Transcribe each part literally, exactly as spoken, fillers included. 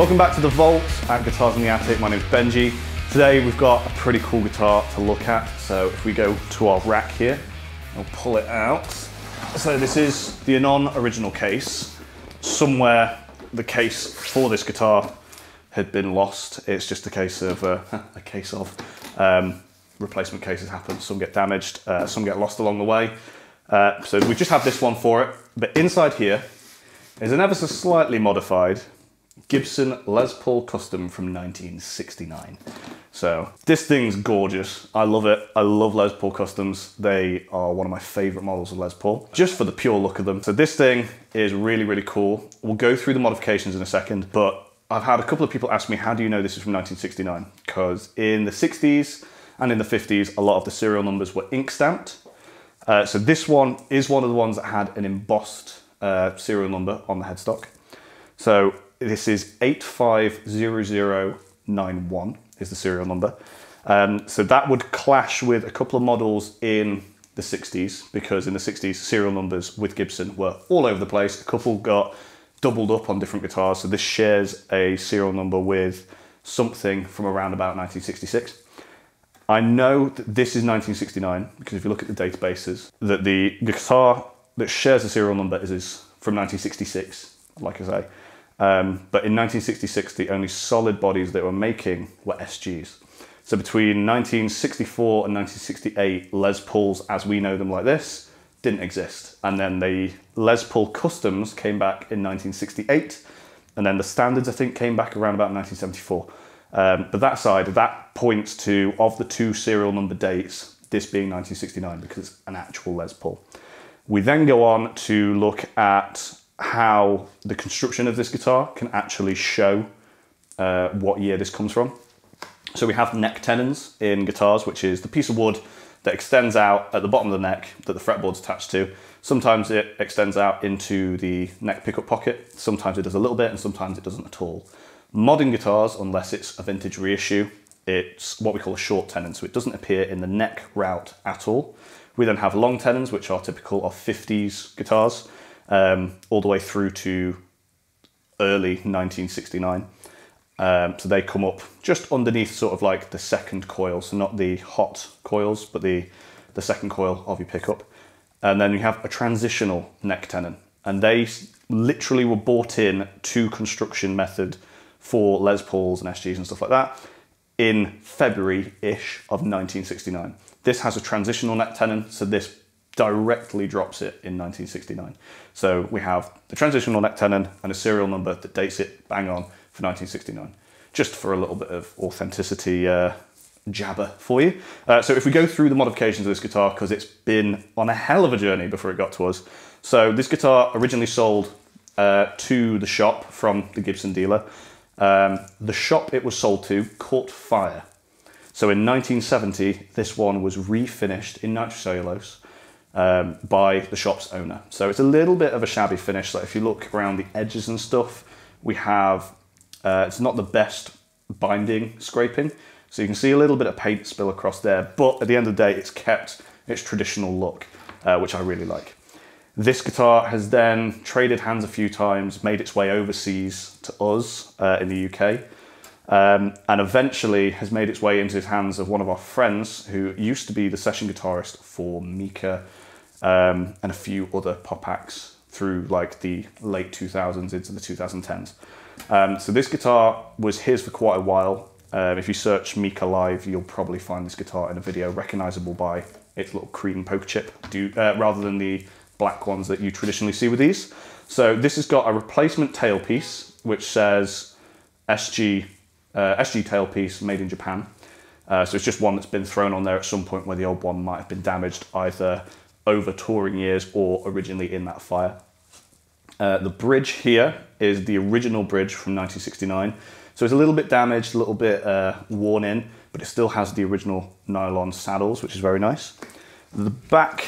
Welcome back to The Vault at Guitars in the Attic. My name's Benji. Today we've got a pretty cool guitar to look at. So if we go to our rack here, I'll pull it out. So this is the Anon original case. Somewhere the case for this guitar had been lost. It's just a case of, uh, a case of, um, replacement cases happen. Some get damaged, uh, some get lost along the way. Uh, so we just have this one for it. But inside here is an ever so slightly modified Gibson Les Paul Custom from nineteen sixty-nine. So this thing's gorgeous. I love it. I love Les Paul Customs. They are one of my favorite models of Les Paul, just for the pure look of them. So this thing is really, really cool. We'll go through the modifications in a second, but I've had a couple of people ask me, how do you know this is from nineteen sixty-nine? Because in the sixties and in the fifties, a lot of the serial numbers were ink stamped. Uh, so this one is one of the ones that had an embossed uh, serial number on the headstock. So this is eight five zero zero nine one is the serial number. Um, so that would clash with a couple of models in the sixties, because in the sixties, serial numbers with Gibson were all over the place. A couple got doubled up on different guitars. So this shares a serial number with something from around about nineteen sixty-six. I know that this is nineteen sixty-nine, because if you look at the databases, that the guitar that shares the serial number is, is from nineteen sixty-six, like I say. Um, but in nineteen sixty-six, the only solid bodies they were making were S Gs. So between nineteen sixty-four and nineteen sixty-eight, Les Pauls, as we know them like this, didn't exist. And then the Les Paul Customs came back in nineteen sixty-eight, and then the standards, I think, came back around about nineteen seventy-four. Um, but that side, that points to, of the two serial number dates, this being nineteen sixty-nine, because it's an actual Les Paul. We then go on to look at how the construction of this guitar can actually show uh, what year this comes from. So we have neck tenons in guitars, which is the piece of wood that extends out at the bottom of the neck that the fretboard's attached to. Sometimes it extends out into the neck pickup pocket. Sometimes it does a little bit, and sometimes it doesn't at all. Modern guitars, unless it's a vintage reissue, it's what we call a short tenon, so it doesn't appear in the neck route at all. We then have long tenons, which are typical of fifties guitars, um, all the way through to early nineteen sixty-nine. Um, so they come up just underneath sort of like the second coil, so not the hot coils, but the, the second coil of your pickup. And then you have a transitional neck tenon, and they literally were brought in to construction method for Les Pauls and S Gs and stuff like that in February-ish of nineteen sixty-nine. This has a transitional neck tenon, so this directly drops it in nineteen sixty-nine. So we have the transitional neck tenon and a serial number that dates it bang on for nineteen sixty-nine, just for a little bit of authenticity uh, jabber for you. Uh, so if we go through the modifications of this guitar, because it's been on a hell of a journey before it got to us. So this guitar originally sold uh, to the shop from the Gibson dealer. Um, the shop it was sold to caught fire. So in nineteen seventy, this one was refinished in nitrocellulose um, by the shop's owner. So it's a little bit of a shabby finish. So if you look around the edges and stuff, we have, uh, it's not the best binding scraping. So you can see a little bit of paint spill across there, but at the end of the day, it's kept its traditional look, uh, which I really like. This guitar has then traded hands a few times, made its way overseas to us uh, in the U K, um, and eventually has made its way into the hands of one of our friends who used to be the session guitarist for Mika um, and a few other pop acts through like the late two thousands into the two thousand tens. Um, so this guitar was his for quite a while. Um, if you search Mika Live, you'll probably find this guitar in a video recognizable by its little cream poker chip, do, uh, rather than the black ones that you traditionally see with these. So this has got a replacement tailpiece, which says S G, uh, S G tailpiece made in Japan. Uh, so it's just one that's been thrown on there at some point where the old one might have been damaged either over touring years or originally in that fire. Uh, the bridge here is the original bridge from nineteen sixty-nine. So it's a little bit damaged, a little bit uh, worn in, but it still has the original nylon saddles, which is very nice. The back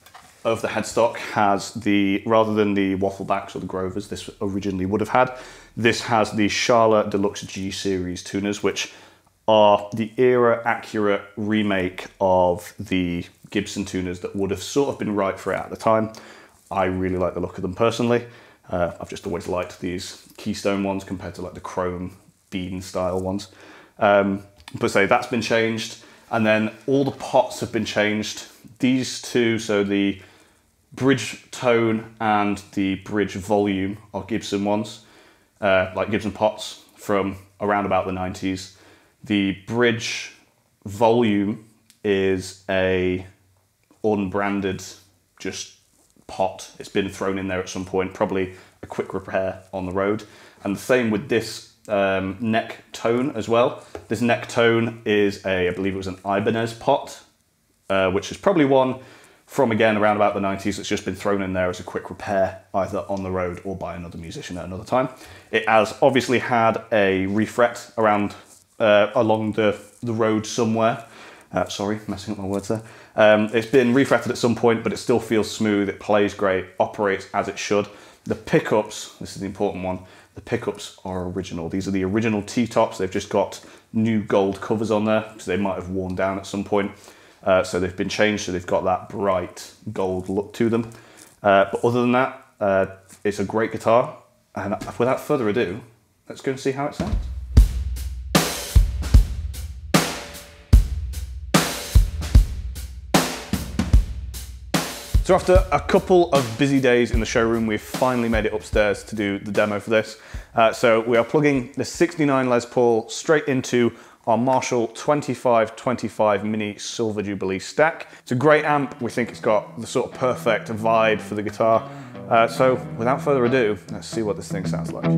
of the headstock has the, rather than the waffle backs or the Grovers this originally would have had, this has the Charlotte Deluxe G Series tuners, which are the era accurate remake of the Gibson tuners that would have sort of been right for it at the time. I really like the look of them personally. Uh, I've just always liked these keystone ones compared to like the chrome bean style ones. Um, but say that's been changed, and then all the pots have been changed. These two, so the bridge tone and the bridge volume are Gibson ones, uh, like Gibson pots from around about the nineties. The bridge volume is a unbranded just pot. It's been thrown in there at some point, probably a quick repair on the road. And the same with this um, neck tone as well. This neck tone is a, I believe it was an Ibanez pot, uh, which is probably one from, again, around about the nineties. It's just been thrown in there as a quick repair, either on the road or by another musician at another time. It has obviously had a refret around uh, along the, the road somewhere. Uh, sorry, messing up my words there. Um, it's been refretted at some point, but it still feels smooth. It plays great, operates as it should. The pickups, this is the important one, the pickups are original. These are the original T-tops. They've just got new gold covers on there because they might have worn down at some point. Uh, so they've been changed, so they've got that bright gold look to them. Uh, but other than that, uh, it's a great guitar. And without further ado, let's go and see how it sounds. So after a couple of busy days in the showroom, we've finally made it upstairs to do the demo for this. Uh, so we are plugging the sixty-nine Les Paul straight into our Marshall twenty-five twenty-five Mini Silver Jubilee stack. It's a great amp. We think it's got the sort of perfect vibe for the guitar. Uh, so without further ado, let's see what this thing sounds like.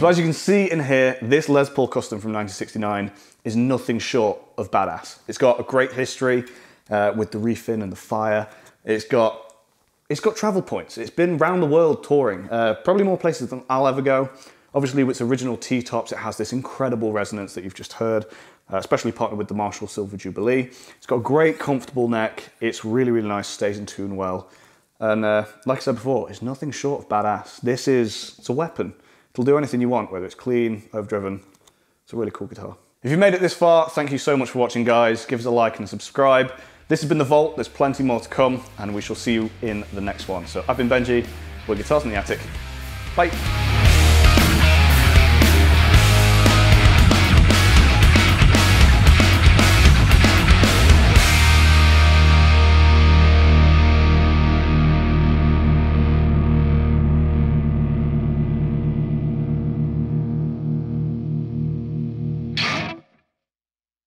So as you can see in here, this Les Paul Custom from nineteen sixty-nine is nothing short of badass. It's got a great history uh, with the refin and the fire. It's got It's got travel points. It's been round the world touring, uh, probably more places than I'll ever go. Obviously, with its original T-tops, it has this incredible resonance that you've just heard, uh, especially partnered with the Marshall Silver Jubilee. It's got a great, comfortable neck. It's really, really nice, stays in tune well. And uh, like I said before, it's nothing short of badass. This is, it's a weapon. It'll do anything you want, whether it's clean, overdriven. It's a really cool guitar. If you've made it this far, thank you so much for watching, guys. Give us a like and subscribe. This has been The Vault. There's plenty more to come, and we shall see you in the next one. So I've been Benji. We're Guitars in the Attic. Bye.